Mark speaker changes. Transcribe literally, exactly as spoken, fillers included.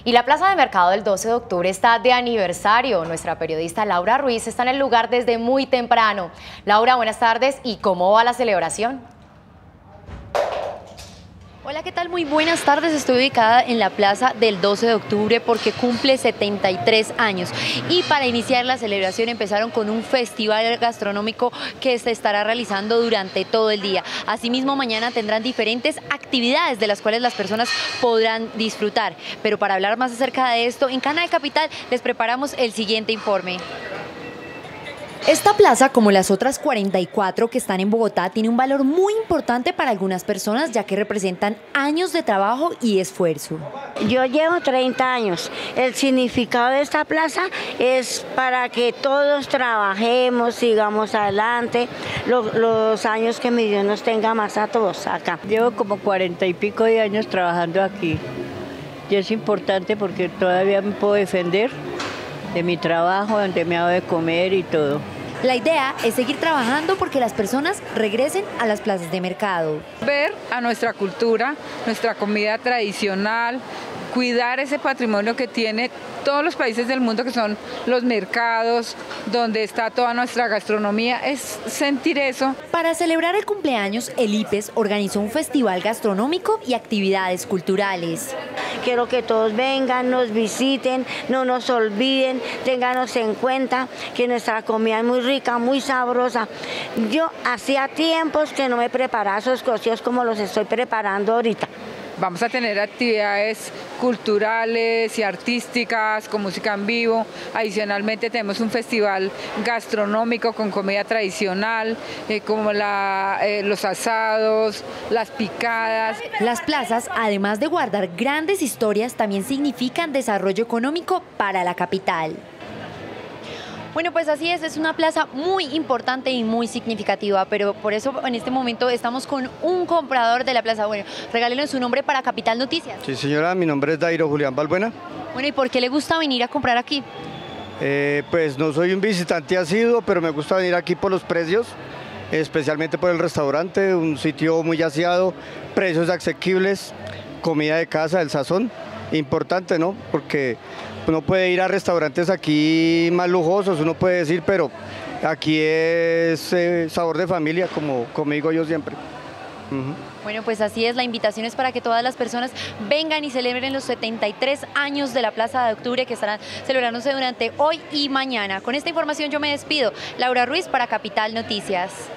Speaker 1: Y la Plaza de Mercado del doce de octubre está de aniversario. Nuestra periodista Laura Ruiz está en el lugar desde muy temprano. Laura, buenas tardes. ¿Y cómo va la celebración?
Speaker 2: Hola, ¿qué tal? Muy buenas tardes. Estoy ubicada en la Plaza del doce de octubre porque cumple setenta y tres años. Y para iniciar la celebración empezaron con un festival gastronómico que se estará realizando durante todo el día. Asimismo, mañana tendrán diferentes actividades de las cuales las personas podrán disfrutar. Pero para hablar más acerca de esto, en Canal Capital les preparamos el siguiente informe. Esta plaza, como las otras cuarenta y cuatro que están en Bogotá, tiene un valor muy importante para algunas personas, ya que representan años de trabajo y esfuerzo.
Speaker 3: Yo llevo treinta años. El significado de esta plaza es para que todos trabajemos, sigamos adelante, los, los años que mi Dios nos tenga más a todos acá.
Speaker 4: Llevo como cuarenta y pico de años trabajando aquí. Y es importante porque todavía me puedo defender de mi trabajo, donde me hago de comer y todo.
Speaker 2: La idea es seguir trabajando porque las personas regresen a las plazas de mercado.
Speaker 5: Ver a nuestra cultura, nuestra comida tradicional, cuidar ese patrimonio que tiene todos los países del mundo, que son los mercados, donde está toda nuestra gastronomía, es sentir eso.
Speaker 2: Para celebrar el cumpleaños, el I P E S organizó un festival gastronómico y actividades culturales.
Speaker 3: Quiero que todos vengan, nos visiten, no nos olviden, ténganos en cuenta que nuestra comida es muy rica, muy sabrosa. Yo hacía tiempos que no me preparaba esos cocidos como los estoy preparando ahorita.
Speaker 5: Vamos a tener actividades culturales y artísticas con música en vivo. Adicionalmente tenemos un festival gastronómico con comida tradicional, eh, como la, eh, los asados, las picadas.
Speaker 2: Las plazas, además de guardar grandes historias, también significan desarrollo económico para la capital. Bueno, pues así es, es una plaza muy importante y muy significativa, pero por eso en este momento estamos con un comprador de la plaza. Bueno, regálenos su nombre para Capital Noticias.
Speaker 6: Sí, señora, mi nombre es Dairo Julián Balbuena.
Speaker 2: Bueno, ¿y por qué le gusta venir a comprar aquí?
Speaker 6: Eh, pues no soy un visitante asiduo, pero me gusta venir aquí por los precios, especialmente por el restaurante, un sitio muy aseado, precios asequibles, comida de casa, el sazón, importante, ¿no? Porque uno puede ir a restaurantes aquí más lujosos, uno puede decir, pero aquí es eh, sabor de familia, como, como digo yo siempre. Uh-huh.
Speaker 2: Bueno, pues así es, la invitación es para que todas las personas vengan y celebren los setenta y tres años de la Plaza de Octubre, que estarán celebrándose durante hoy y mañana. Con esta información yo me despido. Laura Ruiz para Capital Noticias.